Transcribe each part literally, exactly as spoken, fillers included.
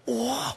Whoa.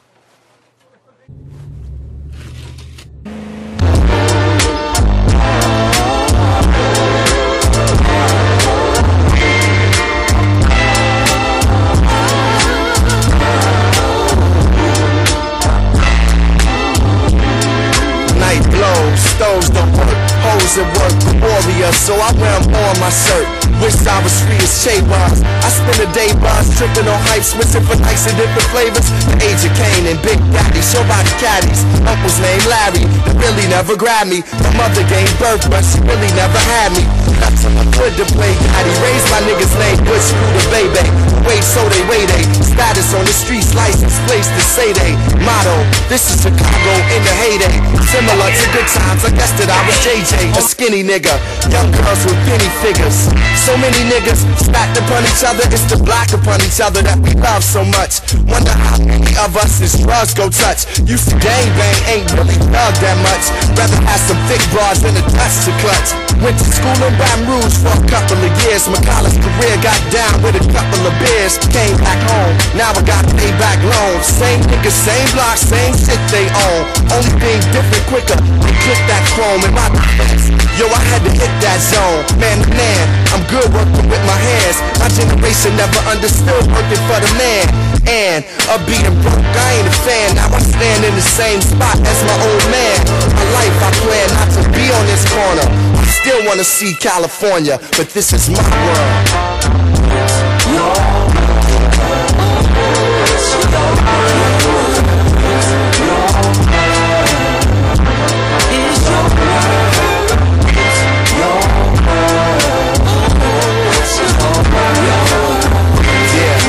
Night blows, stoves don't work, hoes at work, the warrior, so I wear them on my shirt. Wish I was free as Che was. I spend a day buzz, tripping on hype, switching for nights and different flavors. The age of Cain and Big Daddy, show body caddies. Uncle's name Larry, that really never grabbed me. My mother gave birth, but she really never had me. That's on my good to play daddy. Raised my niggas name Good Screw the baby. Wait, so they wait, they status on the streets, license, place to say they motto. This is Chicago in the heyday. Similar to good times, I guess that I was J J, a skinny nigga. Young girls with penny figures. So many niggas stacked upon each other. It's the black upon each other that we love so much. Wonder how many of us this drugs go touch. Used to gang bang, ain't really thug that much. Rather have some thick bras than a touch to clutch. Went to school in Baton Rouge for a couple of years. My college career got down with a couple of beers. Came back home, now I got pay back loans. Same niggas, same block, same shit they own. Only thing different quicker, they click that chrome in my defense. Yo, I had to hit that zone, man to man. I'm good working with my hands. My generation never understood working for the man. And of being broke, I ain't a fan. Now I stand in the same spot as my old man. My life, I plan not to be on this corner. I still wanna see California, but this is my world. It's your world. It's your world. It's your world. It's your world. It's your world. It's your world. Yeah.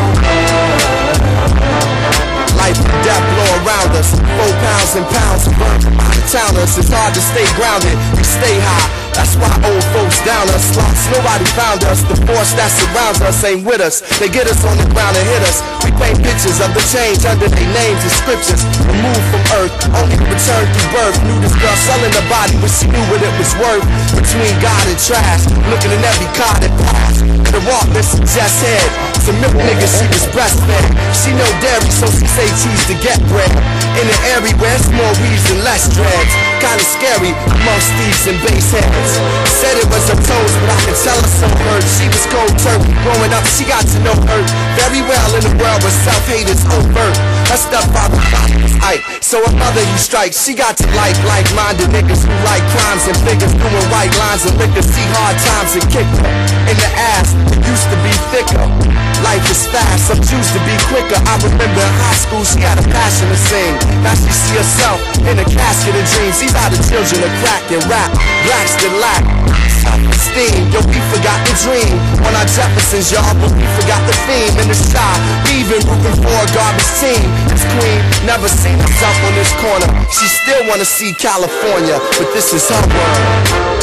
Life and death blow around us. Four pounds and pounds of burn from out of towners. It's hard to stay grounded. We stay high. That's why old folks down us. Lost, nobody found us. The force that surrounds us ain't with us. They get us on the ground and hit us. We paint pictures of the change under their names and scriptures. Removed from earth, only return through birth. Knew this girl selling her body when she knew what it was worth. Between God and trash, looking in every car that passed. The walk that suggest head. Some milk nigga, she was breastfed. She no dairy, so she say cheese to get bread. In the area where it's more weeds and less dreads. Kinda scary amongst thieves and bass heads. Said it was her toes, but I could tell her so hurt. She was cold turkey. Growing up, she got to know her very well in a world where self-hate is overt. Her stepfather was hype, so her mother he strikes. She got to like like-minded niggas who like crimes and figures, doing white lines and liquor. See hard times and kick her in the ass. It used to be thicker. Life is fast, some choose to be quicker. I remember in high school she had a passion to sing. Now she see herself in a casket of dreams. These are the children of crack and rap. Blacks that lack self-esteem. Yo, we forgot the dream on our Jeffersons, y'all, but we forgot the theme in the shot. We even rooting for a garbage team. This queen never seen herself on this corner. She still wanna see California, but this is her world.